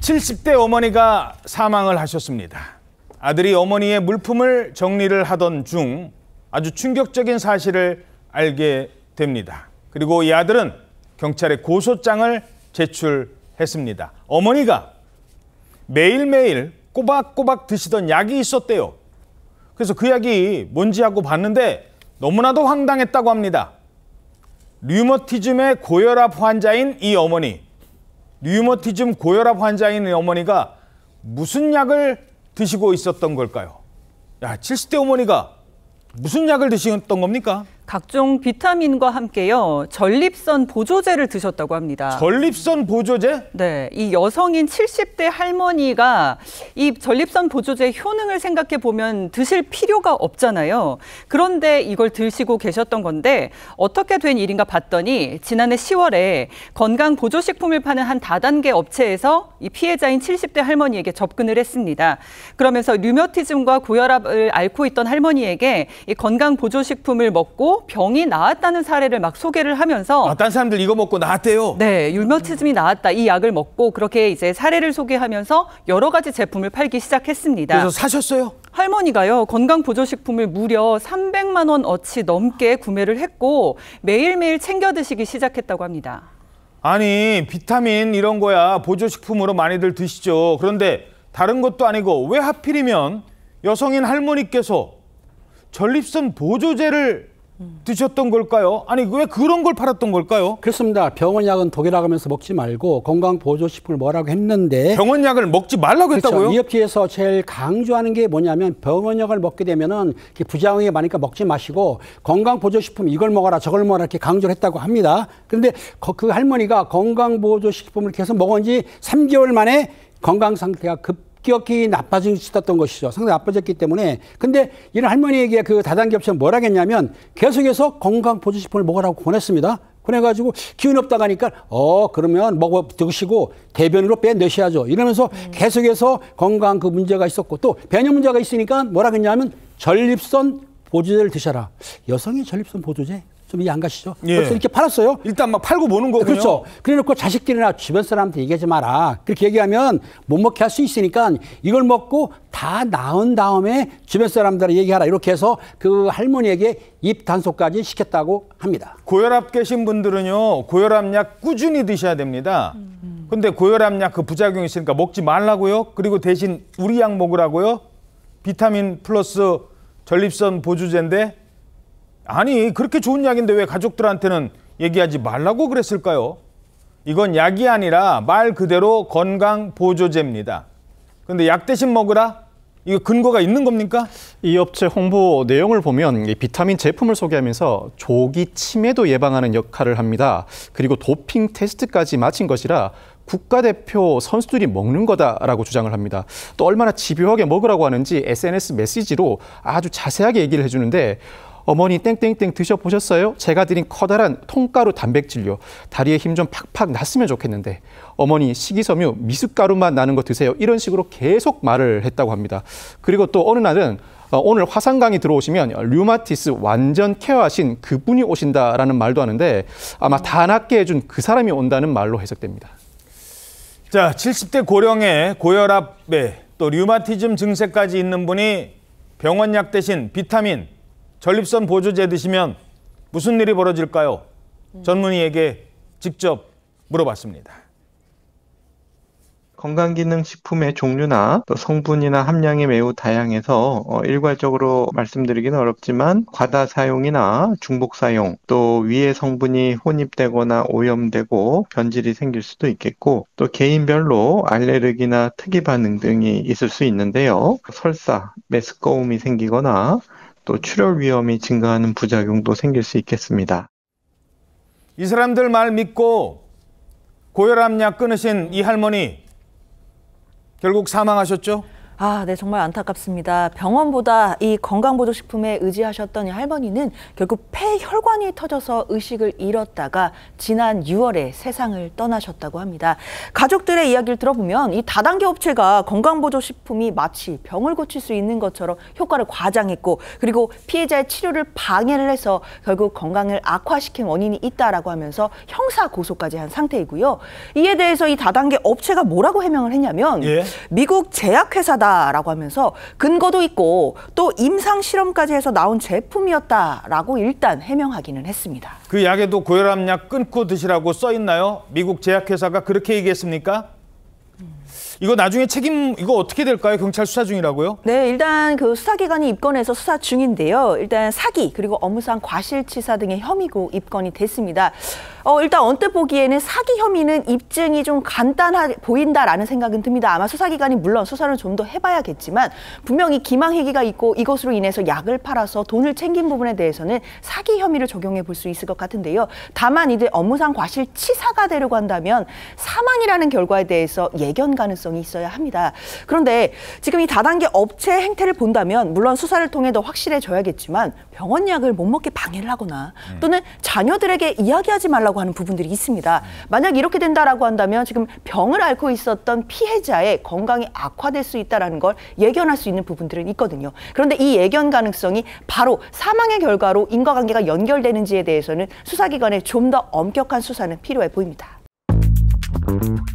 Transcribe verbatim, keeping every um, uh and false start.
칠십 대 어머니가 사망을 하셨습니다. 아들이 어머니의 물품을 정리를 하던 중 아주 충격적인 사실을 알게 됩니다. 그리고 이 아들은 경찰에 고소장을 제출했습니다. 어머니가 매일매일 꼬박꼬박 드시던 약이 있었대요. 그래서 그 약이 뭔지 하고 봤는데 너무나도 황당했다고 합니다. 류머티즘의 고혈압 환자인 이 어머니. 류머티즘 고혈압 환자인 이 어머니가 무슨 약을 드시고 있었던 걸까요? 야, 칠십 대 어머니가 무슨 약을 드셨던 겁니까? 각종 비타민과 함께요, 전립선 보조제를 드셨다고 합니다. 전립선 보조제? 네, 이 여성인 칠십 대 할머니가 이 전립선 보조제 효능을 생각해 보면 드실 필요가 없잖아요. 그런데 이걸 드시고 계셨던 건데 어떻게 된 일인가 봤더니 지난해 시월에 건강보조식품을 파는 한 다단계 업체에서 이 피해자인 칠십 대 할머니에게 접근을 했습니다. 그러면서 류머티즘과 고혈압을 앓고 있던 할머니에게 이 건강보조식품을 먹고 병이 나았다는 사례를 막 소개를 하면서 아, 딴 사람들 이거 먹고 나았대요? 네, 류머티즘이 나았다. 이 약을 먹고 그렇게 이제 사례를 소개하면서 여러 가지 제품을 팔기 시작했습니다. 그래서 사셨어요? 할머니가요, 건강보조식품을 무려 삼백만 원어치 넘게 구매를 했고 매일매일 챙겨 드시기 시작했다고 합니다. 아니, 비타민 이런 거야 보조식품으로 많이들 드시죠. 그런데 다른 것도 아니고 왜 하필이면 여성인 할머니께서 전립선 보조제를 드셨던 걸까요? 아니, 왜 그런 걸 팔았던 걸까요? 그렇습니다. 병원 약은 독이라고 하면서 먹지 말고 건강보조식품을 먹으라고 했는데 병원 약을 먹지 말라고 했다고요? 그렇죠. 이 업체에서 제일 강조하는 게 뭐냐면 병원 약을 먹게 되면은 부작용이 많으니까 먹지 마시고 건강보조식품 이걸 먹어라 저걸 먹어라 이렇게 강조를 했다고 합니다. 그런데 그 할머니가 건강보조식품을 계속 먹은 지 삼 개월 만에 건강 상태가 급 급격히 나빠졌던 것이죠. 상당히 나빠졌기 때문에. 근데 이런 할머니에게 그 다단계 업체는 뭐라 했냐면 계속해서 건강보조식품을 먹으라고 권했습니다. 권해가지고 기운이 없다고 하니까 어 그러면 먹어 드시고 대변으로 빼내셔야죠. 이러면서 음. 계속해서 건강 그 문제가 있었고 또 배뇨 문제가 있으니까 뭐라 했냐면 전립선 보조제를 드셔라. 여성의 전립선 보조제? 좀 이해 안 가시죠? 예. 그래서 이렇게 팔았어요. 일단 막 팔고 보는 거군요. 그렇죠. 그래놓고 자식들이나 주변 사람한테 얘기하지 마라. 그렇게 얘기하면 못 먹게 할 수 있으니까 이걸 먹고 다 나은 다음에 주변 사람들한테 얘기하라. 이렇게 해서 그 할머니에게 입 단속까지 시켰다고 합니다. 고혈압 계신 분들은요, 고혈압약 꾸준히 드셔야 됩니다. 음. 근데 고혈압약 그 부작용이 있으니까 먹지 말라고요? 그리고 대신 우리 약 먹으라고요? 비타민 플러스 전립선 보조제인데 아니, 그렇게 좋은 약인데 왜 가족들한테는 얘기하지 말라고 그랬을까요? 이건 약이 아니라 말 그대로 건강보조제입니다. 근데 약 대신 먹으라? 이거 근거가 있는 겁니까? 이 업체 홍보 내용을 보면 비타민 제품을 소개하면서 조기 치매도 예방하는 역할을 합니다. 그리고 도핑 테스트까지 마친 것이라 국가대표 선수들이 먹는 거다라고 주장을 합니다. 또 얼마나 집요하게 먹으라고 하는지 에스엔에스 메시지로 아주 자세하게 얘기를 해주는데 어머니 땡땡땡 드셔보셨어요? 제가 드린 커다란 통가루 단백질요. 다리에 힘 좀 팍팍 났으면 좋겠는데 어머니 식이섬유 미숫가루만 나는 거 드세요. 이런 식으로 계속 말을 했다고 합니다. 그리고 또 어느 날은 오늘 화상 강의 들어오시면 류마티스 완전 케어하신 그분이 오신다라는 말도 하는데 아마 다 낫게 해준 그 사람이 온다는 말로 해석됩니다. 자, 칠십 대 고령에 고혈압에 또 류마티즘 증세까지 있는 분이 병원 약 대신 비타민 전립선 보조제 드시면 무슨 일이 벌어질까요? 전문의에게 직접 물어봤습니다. 건강기능식품의 종류나 또 성분이나 함량이 매우 다양해서 어, 일괄적으로 말씀드리기는 어렵지만 과다 사용이나 중복 사용, 또 위의 성분이 혼입되거나 오염되고 변질이 생길 수도 있겠고 또 개인별로 알레르기나 특이 반응 등이 있을 수 있는데요. 설사, 메스꺼움이 생기거나 또 출혈 위험이 증가하는 부작용도 생길 수 있겠습니다. 이 사람들 말 믿고 고혈압약 끊으신 이 할머니 결국 사망하셨죠? 아, 네, 정말 안타깝습니다. 병원보다 이 건강보조식품에 의지하셨던 이 할머니는 결국 폐혈관이 터져서 의식을 잃었다가 지난 유월에 세상을 떠나셨다고 합니다. 가족들의 이야기를 들어보면 이 다단계 업체가 건강보조식품이 마치 병을 고칠 수 있는 것처럼 효과를 과장했고 그리고 피해자의 치료를 방해를 해서 결국 건강을 악화시킨 원인이 있다라고 하면서 형사 고소까지 한 상태이고요. 이에 대해서 이 다단계 업체가 뭐라고 해명을 했냐면 예? 미국 제약회사다 라고 하면서 근거도 있고 또 임상 실험까지 해서 나온 제품이었다라고 일단 해명하기는 했습니다. 그 약에도 고혈압약 끊고 드시라고 써 있나요? 미국 제약회사가 그렇게 얘기했습니까? 이거 나중에 책임 이거 어떻게 될까요? 경찰 수사 중이라고요? 네, 일단 그 수사기관이 입건해서 수사 중인데요. 일단 사기 그리고 업무상 과실치사 등의 혐의고 입건이 됐습니다. 어, 일단 언뜻 보기에는 사기 혐의는 입증이 좀 간단해 보인다라는 생각은 듭니다. 아마 수사기관이 물론 수사를 좀 더 해봐야겠지만 분명히 기망회기가 있고 이것으로 인해서 약을 팔아서 돈을 챙긴 부분에 대해서는 사기 혐의를 적용해 볼 수 있을 것 같은데요. 다만 이들 업무상 과실치사가 되려고 한다면 사망이라는 결과에 대해서 예견 가능성이 있어야 합니다. 그런데 지금 이 다단계 업체 행태를 본다면 물론 수사를 통해 더 확실해져야겠지만 병원 약을 못 먹게 방해를 하거나 또는 자녀들에게 이야기하지 말라고 하는 부분들이 있습니다. 만약 이렇게 된다라고 한다면 지금 병을 앓고 있었던 피해자의 건강이 악화될 수 있다는 걸 예견할 수 있는 부분들은 있거든요. 그런데 이 예견 가능성이 바로 사망의 결과로 인과관계가 연결되는지에 대해서는 수사기관의 좀 더 엄격한 수사는 필요해 보입니다.